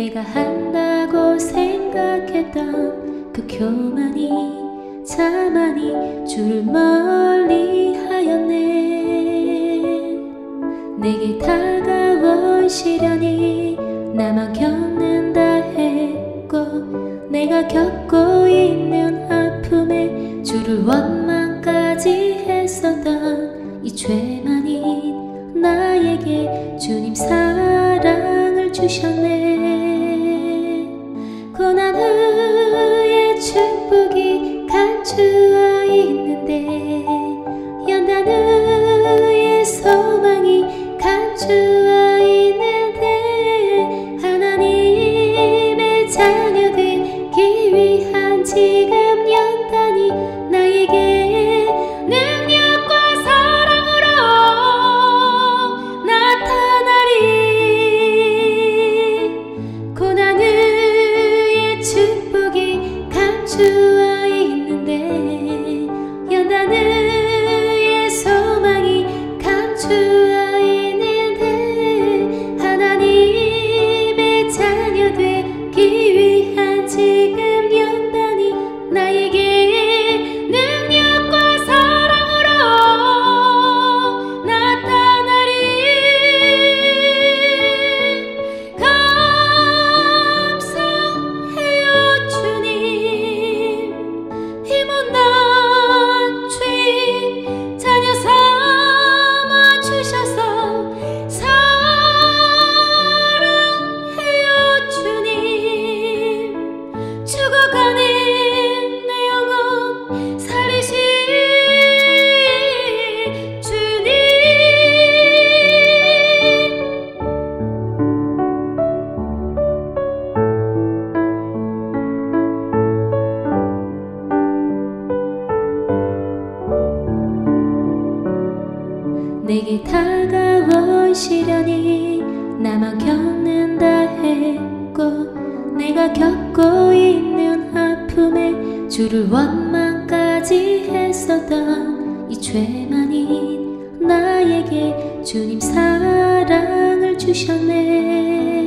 내가 한다고 생각했던 그 교만이 자만이 주를 멀리 하였네. 내게 다가온 시련이 나만 겪는다 했고, 내가 겪고 있는 아픔에 주를 원망까지 했었던 이 죄만이 나에게 주님 사랑을 주셨네. 고난 후에 축복이 감추어 있는데, 연단 후에 소망이 감추어 있는데, 하나님의 자녀 되기 위한 지금 연단이 나에게 능력과 사랑으로 나타나리. 고난 후에 축복이 감추어 있는데, 연단 후에 소망이 감추어 있는데, 하나님의 자녀 되기 위한 지금 연단이 나에게 능력과 사랑으로 나타나리. 감사해요 주님, 이 못난 죄인 자녀 삼아 주셔서 사랑해요 주님. 죽어가는 내 영혼 살리신 주님. 내게 다가온 시련이 나만 겪는다 했고, 내가 겪고 있는 아픔에 주를 원망까지 했었던 이 죄만이 나에게 주님 사랑을 주셨네.